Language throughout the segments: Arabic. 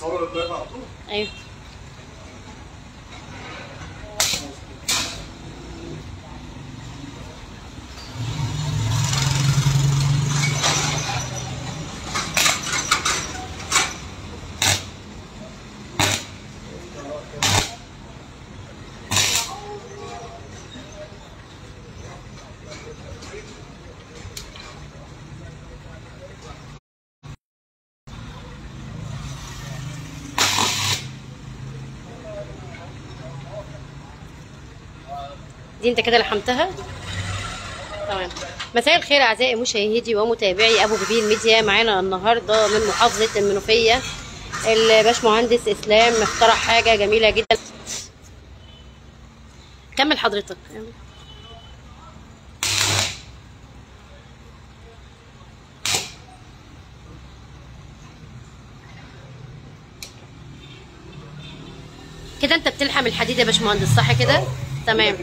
ايوه. دي انت كده لحمتها تمام. مساء الخير اعزائي مشاهدي ومتابعي ابو كبير ميديا. معانا النهارده من محافظه المنوفيه الباشمهندس اسلام اخترع حاجه جميله جدا. كمل حضرتك. كده انت بتلحم الحديد يا باشمهندس صح كده؟ تمام.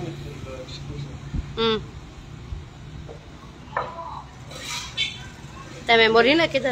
تمام. ورينا كده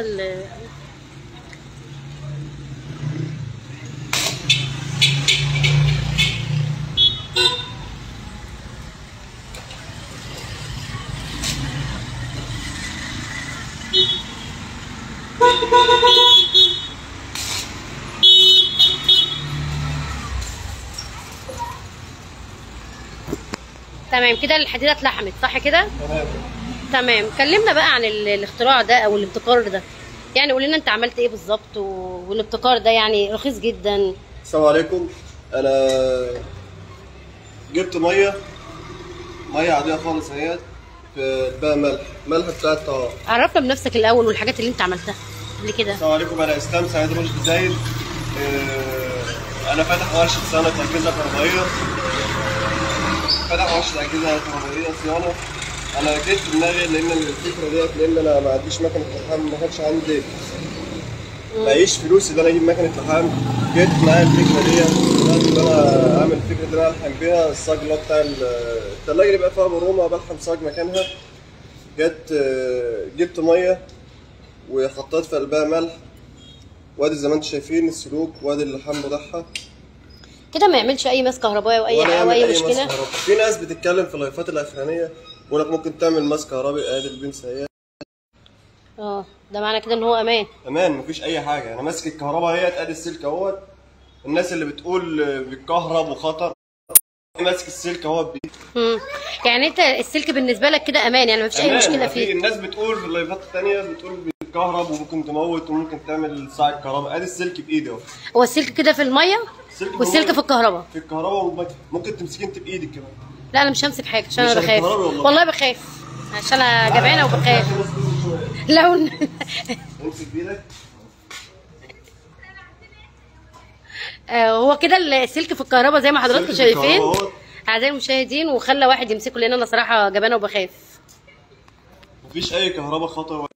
تمام. كده الحديده اتلحمت صح كده؟ تمام. كلمنا بقى عن الاختراع ده او الابتكار ده، يعني قول لنا انت عملت ايه بالظبط والابتكار ده يعني رخيص جدا. السلام عليكم. انا جبت ميه عاديه خالص اهيت، في بقى ملح بتاع الطهاره. عرفنا بنفسك الاول والحاجات اللي انت عملتها قبل كده. السلام عليكم، انا اسلام سعيد رشدي زايد. انا فاتح ورشه صيانه اجهزه كهربائيه، صيانه. انا جيت في دماغي لان الفكره ديت، لان انا ما عنديش مكنه لحام، ما كانش عندي معيش فلوس ان انا اجيب مكنه لحام. جيت معايا الفكره ديت، بدات ان انا اعمل الفكره دي، انا الحم بيها الصاج اللي هو بتاع الثلاجه اللي بقى فيها برومه، بلحم صاج مكانها. جبت ميه وحطيت في قلبها ملح، وادي زي ما انتم شايفين السلوك، وادي اللحام بتاعها كده. ما يعملش اي ماس كهربائي واي مشكله. في ناس بتتكلم في اللايفات الاخرانيه بيقول لك ممكن تعمل ماس كهربائي ادي البنس اهي. ده معنى كده ان هو امان مفيش اي حاجه. انا ماسك الكهرباء اهيت، ادي السلك اهوت. الناس اللي بتقول بالكهرب وخطر، ماسك السلك اهوت بايدي. يعني انت السلك بالنسبه لك كده امان، يعني مفيش اي مشكله فيه. الناس بتقول في اللايفات الثانيه بتقول بالكهرب وممكن تموت وممكن تعمل صاع الكهرباء. ادي السلك بايدي اهو. هو السلك كده في الميه والسلك في الكهرباء. في الكهرباء ممكن تمسكي انت بايدك كمان. لا انا مش همسك حاجه عشان انا بخاف والله بخاف، عشان انا جبانه وبخاف. لو امسك بايدك. هو كده السلك في الكهرباء زي ما حضراتكم شايفين اعزائي المشاهدين، وخلى واحد يمسكه لان انا صراحه جبانه وبخاف. مفيش اي كهرباء خطر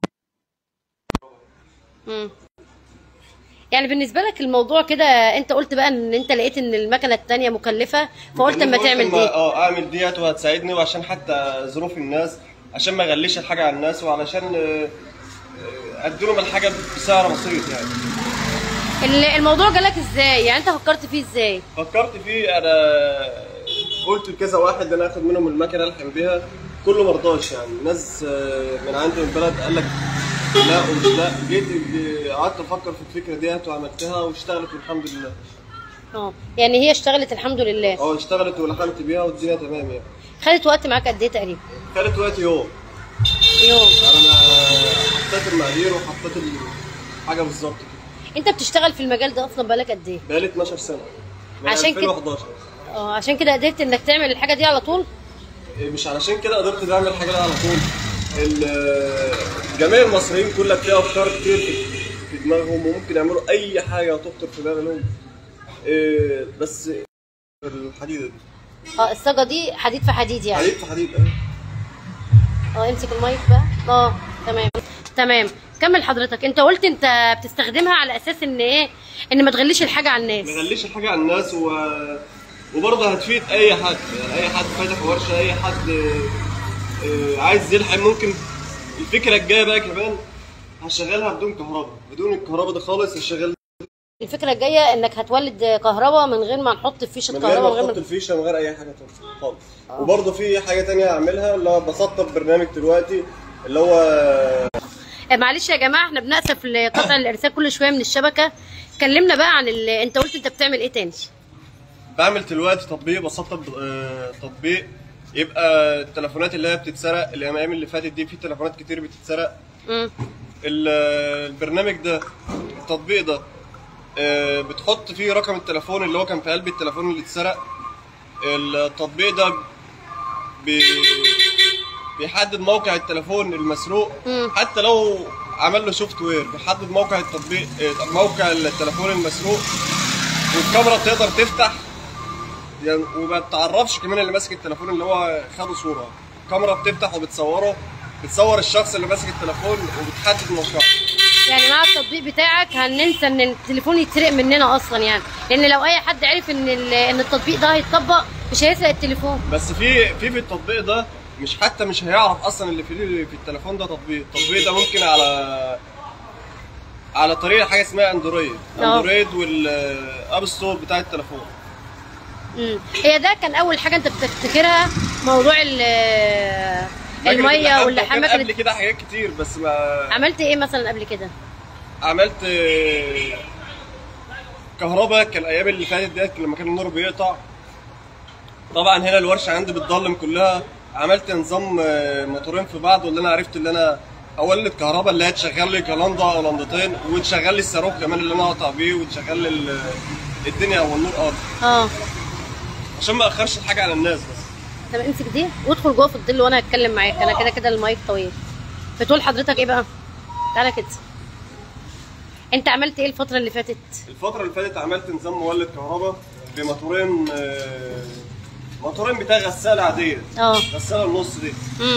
يعني بالنسبه لك الموضوع كده، انت قلت بقى ان انت لقيت ان المكنه الثانيه مكلفه، فقلت اما تعمل دي. اعمل ديت وهتساعدني، وعشان حتى ظروف الناس، عشان ما اغليش الحاجه على الناس، وعلشان اديلهم الحاجه بسعر بسيط. يعني الموضوع جالك ازاي؟ يعني انت فكرت فيه ازاي؟ فكرت فيه، انا قلت لكذا واحد انا اخد منهم المكنه الحم بيها، كله مرضاش. يعني ناس من عندي من البلد قال لك لا ومش لا. جيت قعدت افكر في الفكره ديت وعملتها واشتغلت والحمد لله. يعني هي اشتغلت الحمد لله. اشتغلت ولحمت بيها والدنيا تمام. يعني خدت وقت معاك قد ايه تقريبا؟ خدت وقت يوم. يعني انا حطيت المقادير وحطيت الحاجه بالظبط كده. انت بتشتغل في المجال ده اصلا بقالك قد ايه؟ بقالي 12 سنه من عشان 2011. عشان كده قدرت انك تعمل الحاجه دي على طول؟ مش علشان كده قدرت اعمل الحاجه دي على طول. جميع المصريين كلها فيها افكار كتير في دماغهم، وممكن يعملوا اي حاجه تخطر في بالهم. بس الحديده دي الصاجه دي حديد في حديد، يعني حديد في حديد. امسك المايك بقى. تمام. كمل حضرتك. انت قلت انت بتستخدمها على اساس ان ايه؟ ان ما تغليش الحاجه على الناس. ما تغليش الحاجه على الناس، وبرضه هتفيد اي حد. يعني اي حد فاتح ورشه، اي حد عايز يلحم. ممكن الفكره الجايه بقى كمان هشغلها بدون كهرباء، بدون الكهرباء دي خالص. هشغل الفكره الجايه انك هتولد كهرباء من غير ما نحط فيشه من غير كهرباء، ما تحط الفيشه، من غير اي حاجه خالص. وبرضه في حاجه تانية هعملها، اللي هو بسطب برنامج دلوقتي اللي هو معلش يا جماعه احنا بنأسف لقطع الارسال كل شويه من الشبكه. كلمنا بقى عن انت قلت انت بتعمل ايه تاني؟ بعمل دلوقتي تطبيق، بسطب تطبيق يبقى التليفونات اللي هي بتتسرق، الايام اللي فاتت دي في تليفونات كتير بتتسرق. البرنامج ده، التطبيق ده بتحط فيه رقم التليفون اللي هو كان في قلب التليفون اللي اتسرق. التطبيق ده بيحدد موقع التليفون المسروق، حتى لو عمل له سوفت وير بيحدد موقع التطبيق، موقع التليفون المسروق، والكاميرا بتقدر تفتح يعني، وما بتعرفش كمان اللي ماسك التليفون اللي هو خده صوره. الكاميرا بتفتح وبتصوره، بتصور الشخص اللي ماسك التليفون وبتحدد موقعه. يعني مع التطبيق بتاعك هننسى ان التليفون يتسرق مننا اصلا يعني، لان لو اي حد عرف ان التطبيق ده هيتطبق مش هيسرق التليفون. بس في التطبيق ده مش هيعرف اصلا اللي في التليفون ده تطبيق. التطبيق ده ممكن على طريقه حاجه اسمها اندرويد والاب ستور بتاع التليفون. هي ده كان اول حاجه انت بتفتكرها، موضوع الميه واللحام. كان قبل كده حاجات كتير بس ما عملت ايه مثلا قبل كده؟ عملت كهرباء. كان الايام اللي فاتت ديت لما كان النور بيقطع، طبعا هنا الورشه عندي بتضلم كلها. عملت نظام موتورين في بعض، واللي انا عرفت اللي انا اولد كهرباء اللي هي تشغل لي كلنده او لندتين، وتشغل لي الصاروخ كمان اللي انا اقطع بيه، وتشغل لي الدنيا والنور قاطع. عشان ما اخرش الحاجه على الناس بس. طب امسك دي وادخل جوه في الظل وانا هتكلم معاك، انا كده المايك طويل. بتقول حضرتك ايه بقى؟ تعالى كده. انت عملت ايه الفتره اللي فاتت؟ الفتره اللي فاتت عملت نظام مولد كهرباء بموتورين، موتورين بتاع غساله عاديه، غساله النص دي.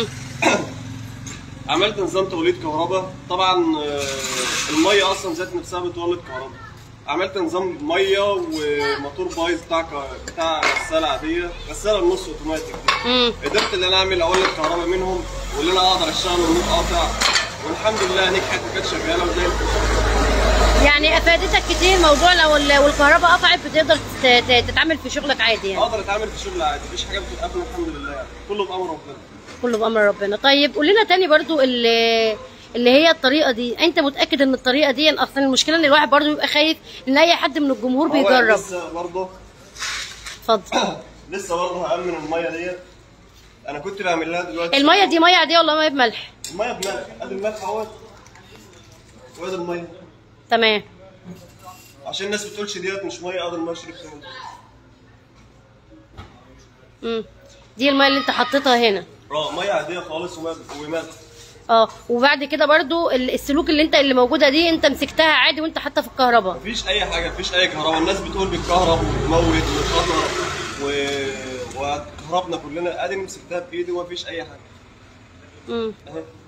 عملت نظام توليد كهرباء. طبعا الميه اصلا ذات نفسها بتولد كهرباء. عملت نظام ميه وموتور بايظ بتاع غساله عاديه، غساله النص اوتوماتيك دي. قدرت ان انا اولد كهرباء منهم، واللي انا اقدر اشتغل والنور قاطع، والحمد لله نجحت وكانت شغاله وزي الفل. يعني افادتك كتير موضوع لو الكهرباء قطعت بتقدر تتعامل في شغلك عادي يعني. اقدر اتعامل في شغل عادي، مفيش حاجه بتوقفني الحمد لله يعني. كله بامر ربنا. كله بامر ربنا. طيب قول لنا تاني برضو اللي هي الطريقه دي، انت متاكد ان الطريقه دي اصلا المشكله ان الواحد برضو بيبقى خايف ان اي حد من الجمهور بيجرب. لسه برضو اتفضل. لسه برضو هامن الميه ديت. انا كنت بعمل لها دلوقتي. الميه دي ميه عاديه ولا ميه بملح؟ الميه بملح. ادي الملح اهوت وادي الميه. تمام. عشان الناس بتقولش ديت مش ميه، ادي الميه شربت منها. دي الميه اللي انت حطيتها هنا؟ ميه عاديه خالص وملح. وبعد كده برضو السلوك اللي موجوده دي انت مسكتها عادي وانت حاطه في الكهرباء؟ مفيش اي حاجه، مفيش اي كهرباء. الناس بتقول بالكهرب وتموت وخطر وكهربنا كلنا. ادي مسكتها بايدي ومفيش اي حاجه.